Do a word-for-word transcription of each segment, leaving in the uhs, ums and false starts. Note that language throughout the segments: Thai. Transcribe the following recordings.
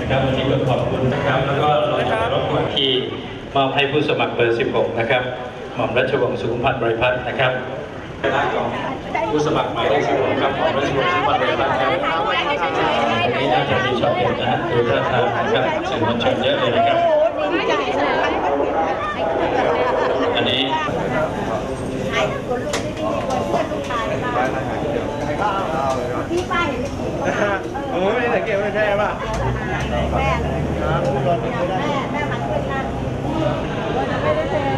นะครับวันนี้ก็ขอบคุณนะครับแล้วก็เราจะรบกวนที่มอบให้ผู้สมัครเบอร์สิบหกนะครับหม่อมราชวงศ์สุขุมพันธ์บริพัตรนะครับคณะของผู้สมัครหมายเลขสิบหกครับหม่อมราชวงศ์สุขุมพันธ์บริพัตรครับวันนี้น่าจะมีช็อตเด็ดนะฮะดูท่าทางนะครับสื่อมวลชนเยอะเลยนะครับอันนี้พี่ป้าเห็นโอ้ไม่ได้สังเกตว่าใช่ป่ะแม่แม่แม่หันขึ้นนะไม่ได้เซ็น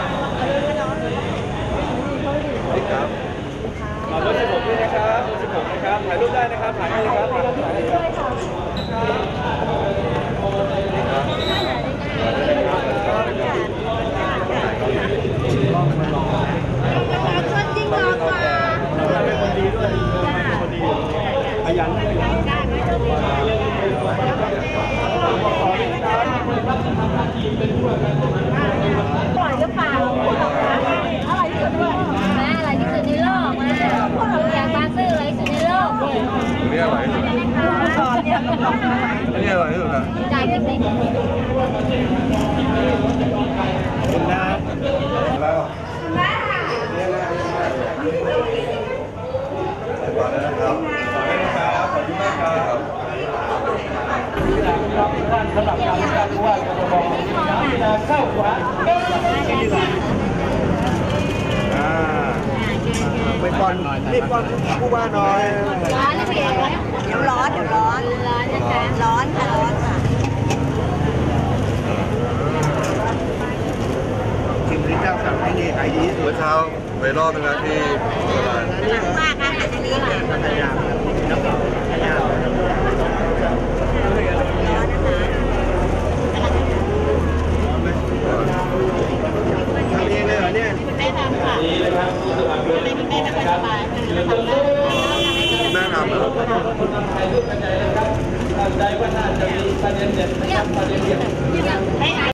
ครับขอบคุณสิบหกด้วยนะครับสิบหกนะครับถ่ายรูปได้นะครับถ่ายได้เลยครับถ่ายได้เลยคนจริงเหรอคะเป็นคนดีด้วยเป็นคนดีขยันขยันปล่อยหรือเปล่าอะไรที่สุดด้วยแม่อะไรที่สุดในโลกมาอยากมาซื้ออะไรที่สุดในโลกนี่อร่อยที่สุดนี่อร่อยที่สุดนะใจจริงๆคุณน้าแล้วคุณน้าขอบคุณนะครับขอบคุณมากครับสำหรับการเลือกตั้งผู้ว่ากทมเวลาเข้าขวาไปก่อนรีบก่อนผู้ว่าน้อยร้อนเดี๋ยวร้อนเดี๋ยวร้อนร้อนนะคะร้อนค่ะร้อนค่ะกินที่เจ้าสั่งให้ดีขายดีเมื่อเช้าไปรอบนึงนะที่ตลาดมากค่ะอันนี้ค่ะพยายามพยายามทำเองเลยเหรอเนี่ยแม่ทำค่ะนี่นะครับผู้สมัครเบอร์แม่ทำสบายแม่ทำเหรอถ่ายรูปกันใหญ่เลยครับใจว่าน่าจะมีประเด็นเด็ดนะครับประเด็นเด็ด